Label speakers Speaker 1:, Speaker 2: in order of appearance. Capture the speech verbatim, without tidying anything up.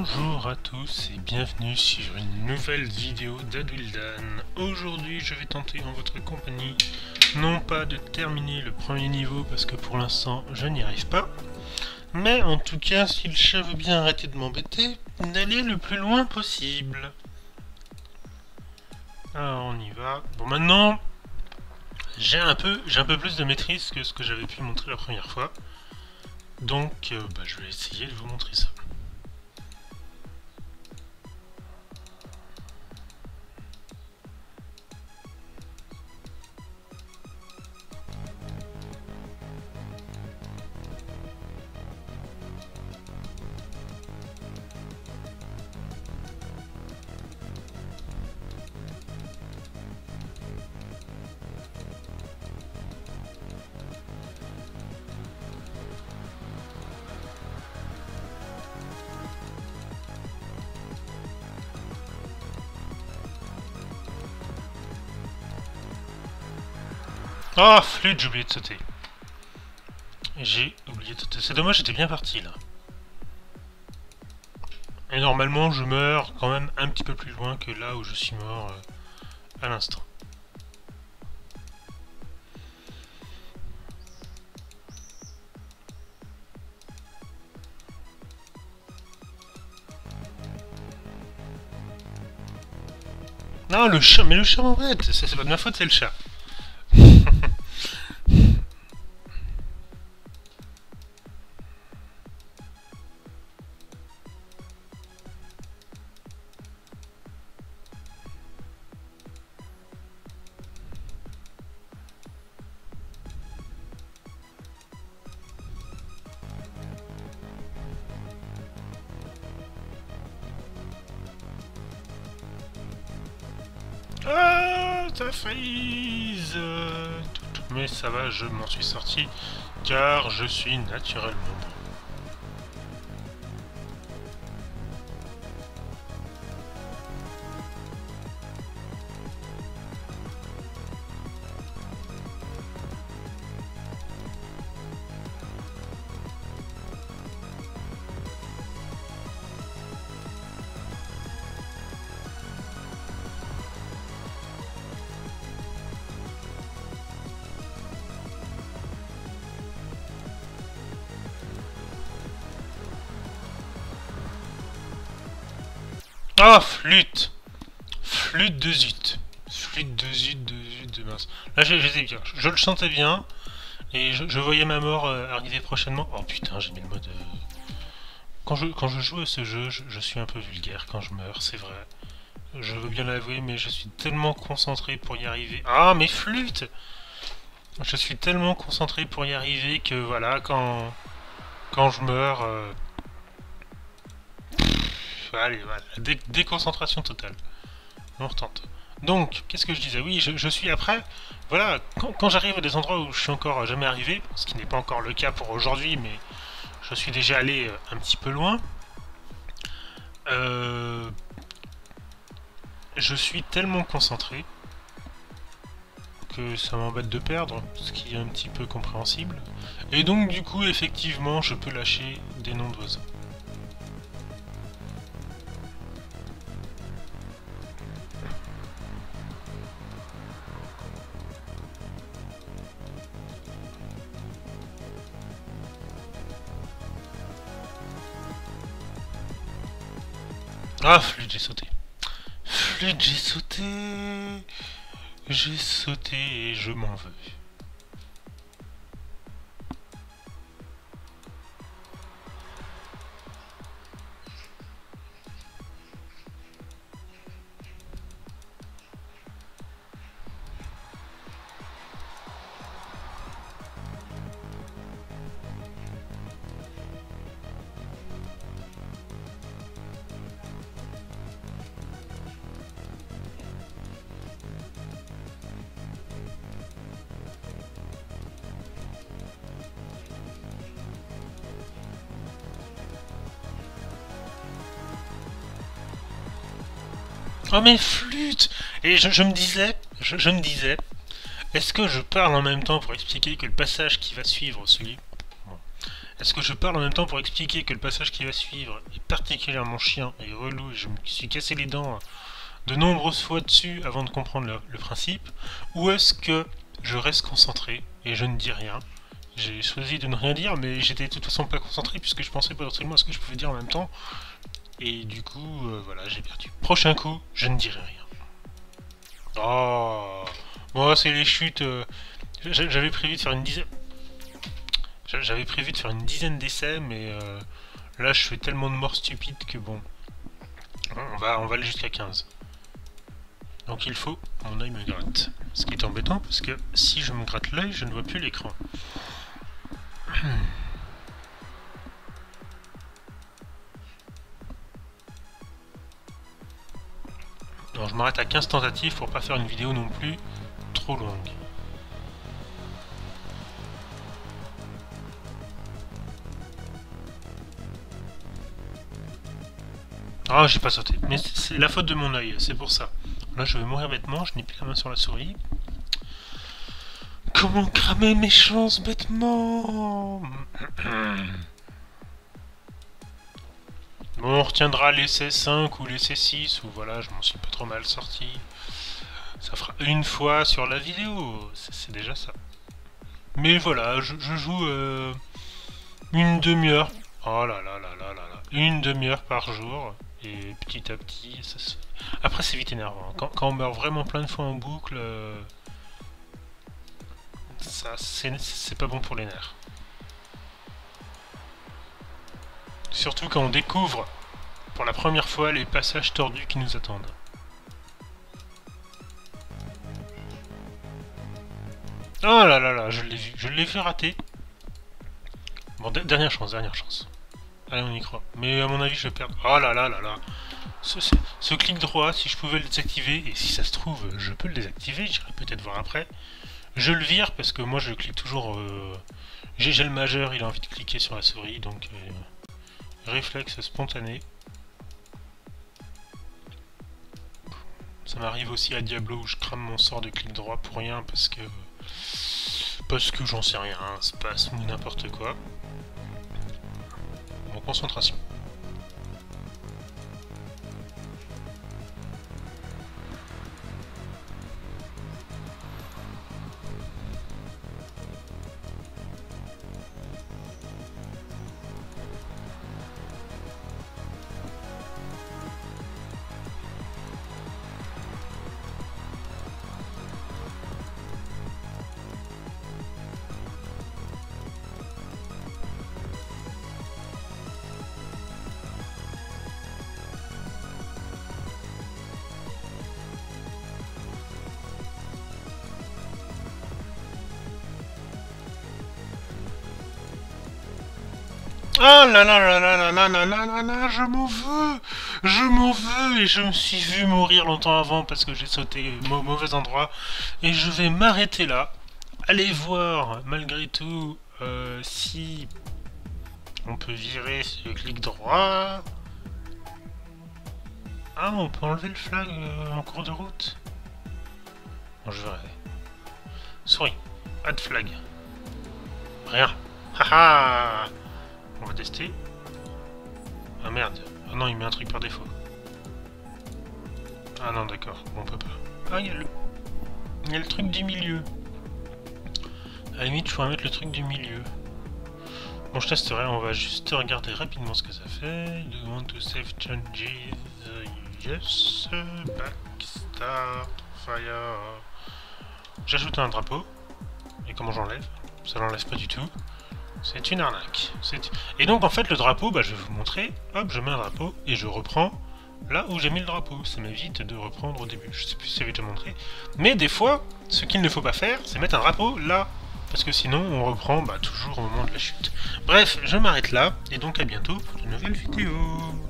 Speaker 1: Bonjour à tous et bienvenue sur une nouvelle vidéo d'Adwildan. Aujourd'hui je vais tenter en votre compagnie, non pas de terminer le premier niveau parce que pour l'instant je n'y arrive pas, mais en tout cas si le chat veut bien arrêter de m'embêter, d'aller le plus loin possible. Alors on y va. Bon maintenant, j'ai un peu, j'ai un peu plus de maîtrise que ce que j'avais pu montrer la première fois. Donc euh, bah, je vais essayer de vous montrer ça. Ah, flûte, j'ai oublié de sauter. J'ai oublié de sauter. C'est dommage, j'étais bien parti là. Et normalement, je meurs quand même un petit peu plus loin que là où je suis mort euh, à l'instant. Non, le chat, mais le chat m'embête. C'est pas de ma faute, c'est le chat. Ah, ça freeze. Mais ça va, je m'en suis sorti, car je suis naturellement bon. Ah, flûte. Flûte de zut. Flûte de zut, de zut, de mince. Là, j'étais bien. Je le sentais bien. Et je, je voyais ma mort euh, arriver prochainement. Oh putain, j'ai mis le mode... Euh... Quand, je, quand je joue à ce jeu, je, je suis un peu vulgaire quand je meurs, c'est vrai. Je veux bien l'avouer, mais je suis tellement concentré pour y arriver. Ah, mais flûte. Je suis tellement concentré pour y arriver que voilà, quand... Quand je meurs... Euh... Allez, voilà, Dé déconcentration totale. On retente. Donc, qu'est-ce que je disais? Oui, je, je suis après. Voilà, quand, quand j'arrive à des endroits où je suis encore jamais arrivé, ce qui n'est pas encore le cas pour aujourd'hui, mais je suis déjà allé un petit peu loin, euh, je suis tellement concentré que ça m'embête de perdre, ce qui est un petit peu compréhensible. Et donc, du coup, effectivement, je peux lâcher des noms d'oiseaux. Ah, flûte, j'ai sauté. Flûte, j'ai sauté. J'ai sauté et je m'en veux. Oh mais flûte! Et je, je me disais, je, je me disais, est-ce que je parle en même temps pour expliquer que le passage qui va suivre celui... Bon. Est-ce que je parle en même temps pour expliquer que le passage qui va suivre est particulièrement chiant et relou et je me suis cassé les dents de nombreuses fois dessus avant de comprendre le, le principe, ou est-ce que je reste concentré et je ne dis rien? J'ai choisi de ne rien dire, mais j'étais de toute façon pas concentré puisque je pensais potentiellement à ce que je pouvais dire en même temps. Et du coup, euh, voilà, j'ai perdu. Prochain coup, je ne dirai rien. Oh, moi c'est les chutes. Euh, J'avais prévu de faire une dizaine. J'avais prévu de faire une dizaine d'essais, mais euh, là je fais tellement de morts stupides que bon, on va, on va aller jusqu'à quinze. Donc il faut que mon œil me gratte. Ce qui est embêtant parce que si je me gratte l'œil, je ne vois plus l'écran. Alors je m'arrête à quinze tentatives pour pas faire une vidéo non plus trop longue. Ah, j'ai pas sauté. Mais c'est la faute de mon œil, c'est pour ça. Là, je vais mourir bêtement, je n'ai plus la main sur la souris. Comment cramer mes chances bêtement? Bon, on retiendra l'essai cinq ou l'essai six, ou voilà, je m'en suis pas trop mal sorti. Ça fera une fois sur la vidéo, c'est déjà ça. Mais voilà, je, je joue euh, une demi-heure. Oh là là là là là là. Une demi-heure par jour. Et petit à petit, ça se... Après c'est vite énervant. Quand, quand on meurt vraiment plein de fois en boucle, euh, ça c'est pas bon pour les nerfs. Surtout quand on découvre pour la première fois les passages tordus qui nous attendent. Oh là là là, je l'ai vu, je l'ai vu rater. Bon, dernière chance, dernière chance. Allez, on y croit. Mais à mon avis, je vais perdre. Oh là là là là. Ce, ce, ce clic droit, si je pouvais le désactiver, et si ça se trouve, je peux le désactiver, j'irai peut-être voir après. Je le vire parce que moi, je clique toujours... Euh, J'ai le majeur, il a envie de cliquer sur la souris, donc... Euh, réflexe spontané. Ça m'arrive aussi à Diablo où je crame mon sort de clic droit pour rien parce que... Parce que j'en sais rien, un spasme ou n'importe quoi. Bon, concentration. Ah là là là là là là là là là là, je m'en veux, je m'en veux et je me suis vu mourir longtemps avant parce que j'ai sauté au mauvais endroit et je vais m'arrêter là. Allez voir malgré tout euh, si on peut virer ce clic droit. Ah, on peut enlever le flag euh, en cours de route. Bon, je verrai. Souris, add flag. Rien. Haha. On va tester. Ah merde. Ah non, il met un truc par défaut. Ah non, d'accord. Bon, on peut pas. Ah, il y a le... Il y a le truc du milieu. À la limite, je pourrais mettre le truc du milieu. Bon, je testerai. On va juste regarder rapidement ce que ça fait. Do you want to save changes? Yes. Back, start, fire. J'ajoute un drapeau. Et comment j'enlève? Ça l'enlève pas du tout. C'est une arnaque. Et donc en fait le drapeau, bah, je vais vous montrer. Hop, je mets un drapeau et je reprends là où j'ai mis le drapeau. Ça m'évite de reprendre au début. Je sais plus si ça va te montrer. Mais des fois, ce qu'il ne faut pas faire, c'est mettre un drapeau là. Parce que sinon on reprend bah, toujours au moment de la chute. Bref, je m'arrête là. Et donc à bientôt pour de nouvelles vidéos.